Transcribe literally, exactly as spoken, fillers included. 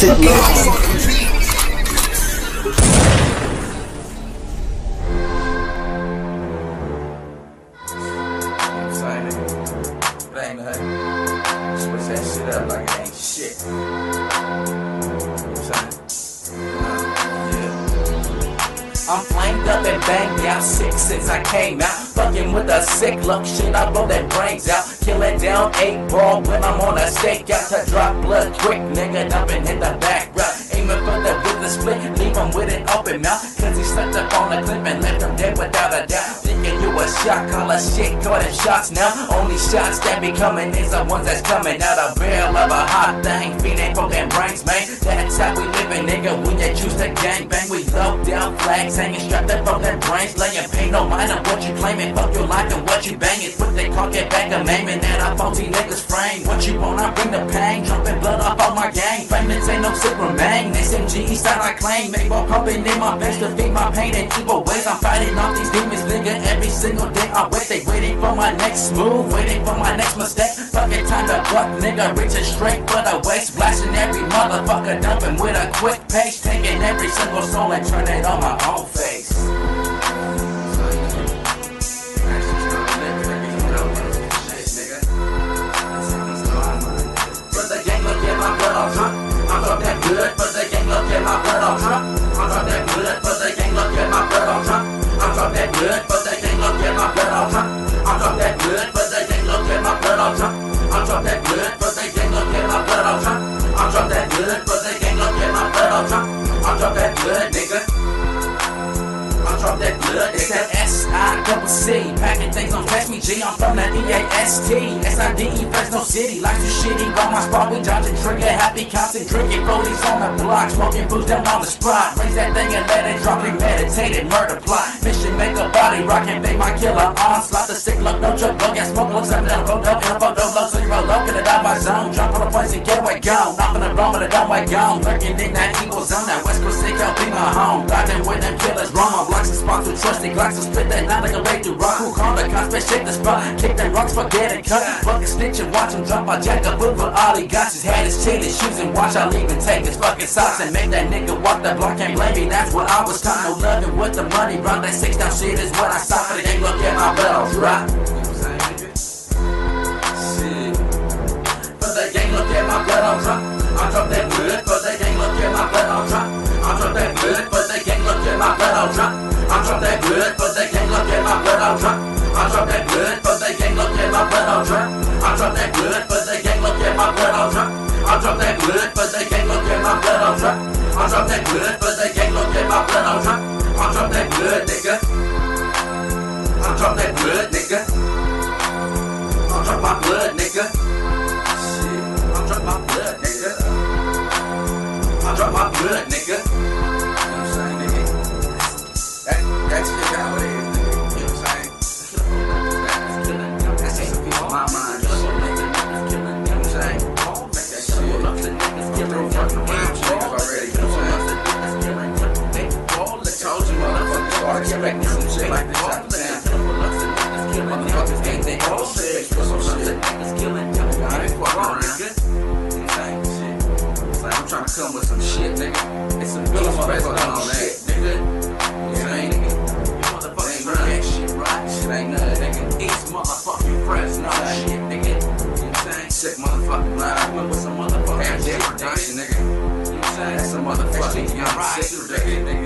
SiccMobb. Ain't nothing. Switch that shit up like it ain't shit. You know what I'm saying? Yeah. I'm flamed up and banged out sick since I came out. Fucking with a sick look shit, I blow that brains out. Kill it down eight ball when I'm on a stakeout to drop blood quick, nigga. Dump and hit the back route. Aiming for the with the split, leave him with an open mouth. Cause he stuck up on the clip and left him dead without a doubt. Thinking you a shot caller, shit, calling shots now. Only shots that be coming is the ones that's coming out a barrel of a hot thing. Feeding for them brains, man. That's how we living, nigga. When you choose to gang bang, we low down flags hanging strapped up from them brains. Laying pain no mind on what you claiming. Fuck your life and what you banging. Put they clock it back a name and then I faulty niggas frame. What you want, I bring the pain. Dropping blood off all my gang. Famous ain't no sick remain. S M G style I claim. Make more pumping in my best to feed my pain and evil ways. I'm fighting off these demons, nigga. Every single day I wait. They waiting for my next move. Waiting for my next mistake. Fucking time to buck, nigga. Reaching straight for the waist. Blasting every motherfucker. Dumping with a quick pace. Taking every single soul and turning it on my own face. I'm drop that good, but they can't look at my blood on Trump. I'm drop that good, but they can't look at my blood on Trump. I'm drop that good, but they can't look at my blood on Trump. I'm drop that good, but they can't look at my blood on Trump. I'm drop that good, but they can't look at my blood on Trump. I'm drop that good, but they can't look at my blood on Trump. I'm drop that good, nigga. I'm drop that good, it's that S I double C. Packing things on Catch Me G, I'm from that E A S T. S I D E, Fresno City. Life too shitty, got my spot, we dodging trigger. Happy cops and drinking rollies on the block. Smoking booze down on the spot. Raise that thing and let it drop, premeditated murder plot. Mission make a body rock and make my killer onslaught. The sick look, no joke, look, got smoke, looks up down, photo, in a photo, low, so you roll low, get it out my zone. Drop on the place and get away, gone. Not from the wrong, but the dumb way gone. Lurking in that evil zone, that West Coast sick, I'll be my home. Dodging with them killers, wrong, my blocks and spots with trusty glocks and split that knot like a way to rock. Who called the conspect, shake the spot, kick them rocks, forget it, cut. Fucking snitch and watch him drop, I jack up with all he got. His head, his chin, his shoes, and watch, I'll even take his fucking socks and make that nigga walk the block. Can't blame me, that's what I was taught. No loving with the money, run that six down shit is what I saw. For the gang, look at my blood on drop. Shit. For the gang, look at my blood on drop. I drop that good, for the gang, look at my blood on drop. I drop that good, for the gang, look at my blood on drop. I drop that good, but they can't look at my blood on drop. I drop that good, but they can't look at my blood on drop. I drop that good, but they can't look at my blood on drop. I drop that good, but they can't look at my blood on drop. I drop that good, but they can't look at my blood on drop. I drop that good, nigga. I drop that good, nigga. I drop my blood, nigga. Shit, I drop my blood, nigga. I drop my blood, nigga. You know what I'm saying, nigga? That, that's just how it is, nigga. You know what I'm saying? That's just a piece of my mind. You know what I'm saying? Make that shit. I'm through fucking around niggas already. You know what I'm saying? I told you motherfuckers start expecting some shit like this out of town. Motherfuckers ain't they all shit for some shit. I ain't fucking around. You know what I'm saying? It's like I'm trying to come with some shit, nigga. It's some good motherfuckers on that, nigga. Shit ain't nothing, nigga. East motherfucking Fresno shit, nigga. You know what I'm saying? Sick motherfucking line. I went with some motherfucking damn production, nigga. You know what I'm saying? That's some motherfucking young sick, nigga.